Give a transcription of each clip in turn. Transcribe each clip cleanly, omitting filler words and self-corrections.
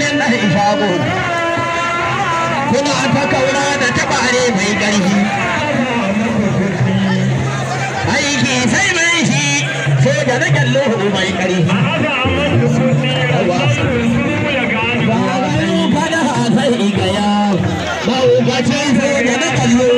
bayan na shago kuna ta kaura da tabare mai ƙarfi aiki sai mai shi soja na kyallo mai ƙarfi kada sai gaya mawukacin soja na kyallo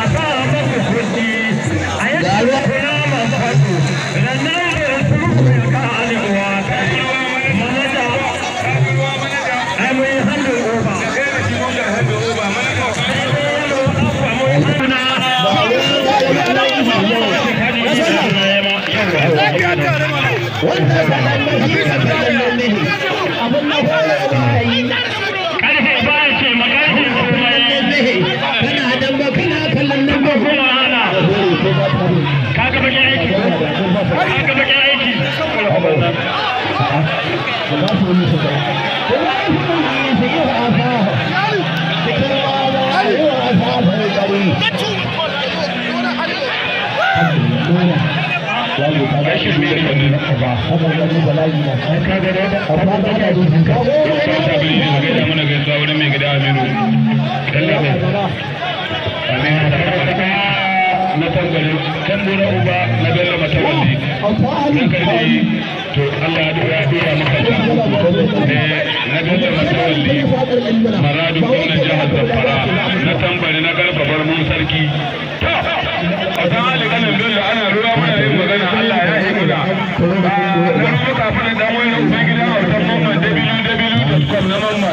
to Allah ya dora maka ta na dole matawalli maradu gwamnan jihar Zamfara na tambari na karfafar mun sarki a kan alikanin dole ana ruwa mana yin magana Allah ya yi muna na ruwa kafin da damar na ubangida a watan mamman www.com na mamman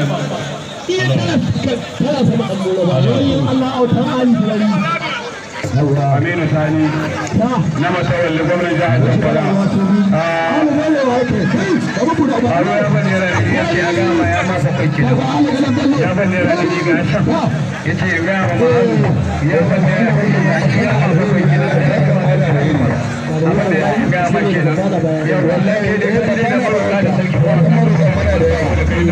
Aminu Sani na matawalli gwamnan jihar Zamfara Aro ya bane rani ya ce ya gama ya masa kwanci ya bane rani ga shan ya ce ya gama ma ya bane rani ya ce ya masa kwanci da ya gama da rayuwa abin da ya gama kenan yau wallahi da ya bane da maroka da sarki ba kuma roƙon mana da yawa da kai da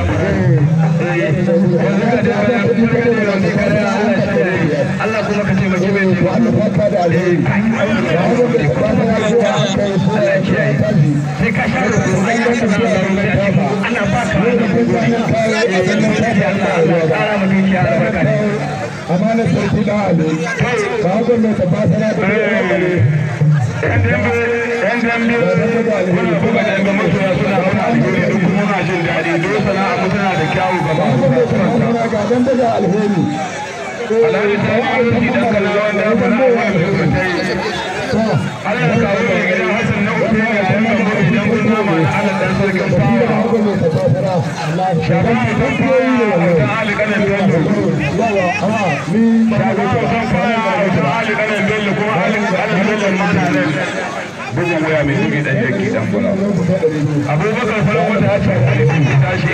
Allah kuma ka ce mace mai ce Allah baka da alheri sai ka sha ana baka amana sarki da ali ba gwamnati ta fata na da yan dambe wani buga da ga masoya suna hauna alheri duk kuma na jin daɗi duk sana'a mu tana da kyawu gaba ga dambe da alheri alhari ta yi arziki dan kana wanda ya fara wani sosai Allah ka kawo mai gidan Hassan na uku ya yi gambo idan kun nama da Allah dan sarkin fara shagama san fara a wajen alikanin bello shagama san fara a wajen alikanin bello kuma alikanin bello mana nan bugun waya mai duki dan jaki dan bula abubakar farin wata ya ce alifin ki tashi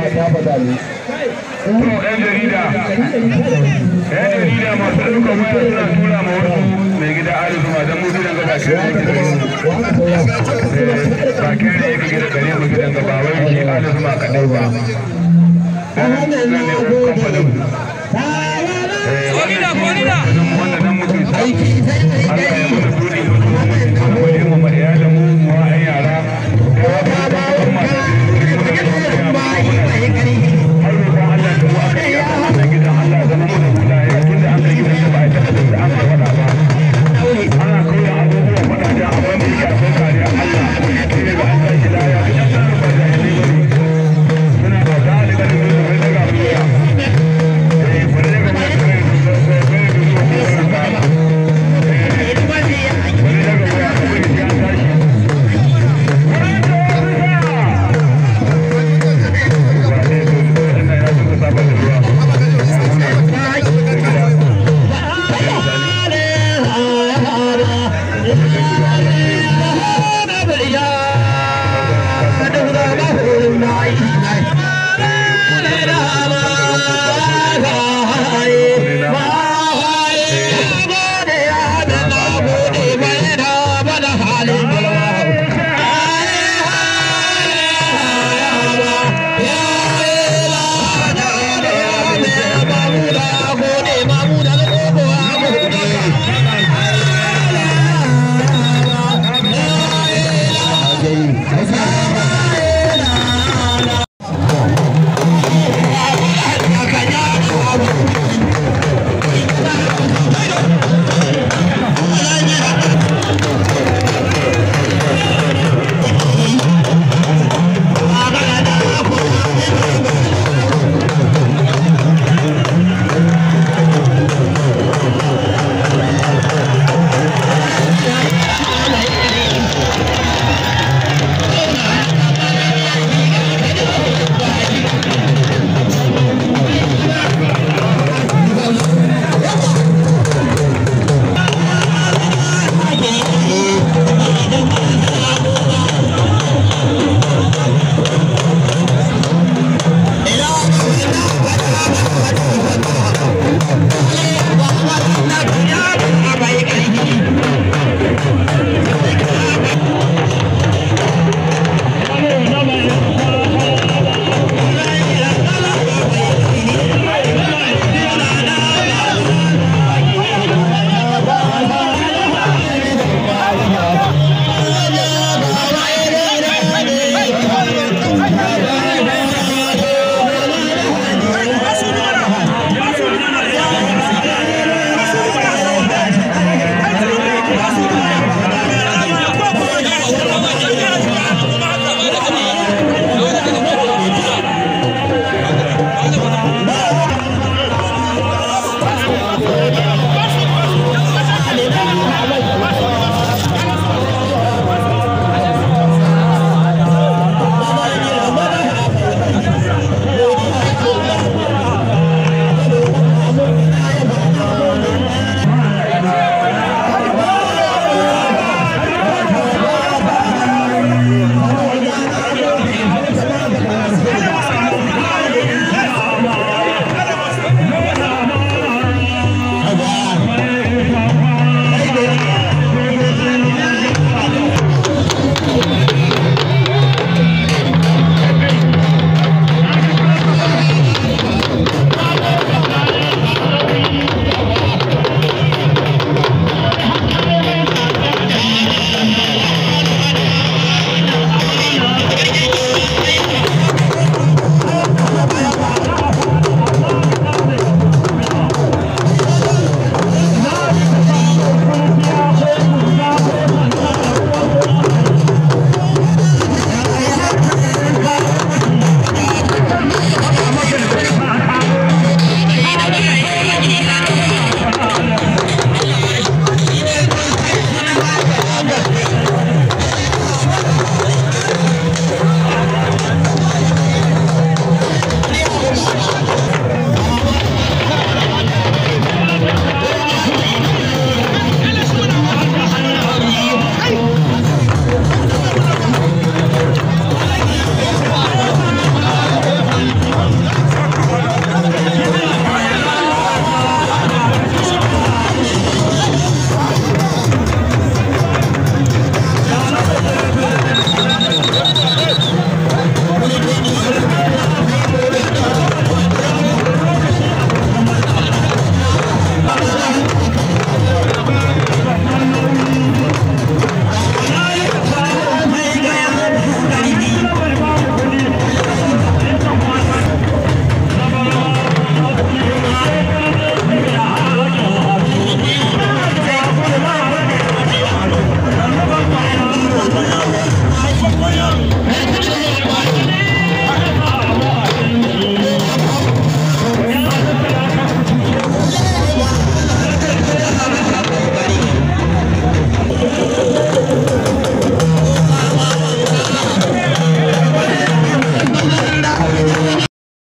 to yan jarida masu duka waya suna tura ma wasu mai gida alifu ma don mu gidan gaba kere ba kere yake gida kare mu gidan gaba wai shi alifu ma kadai ba wanda nan mutu sai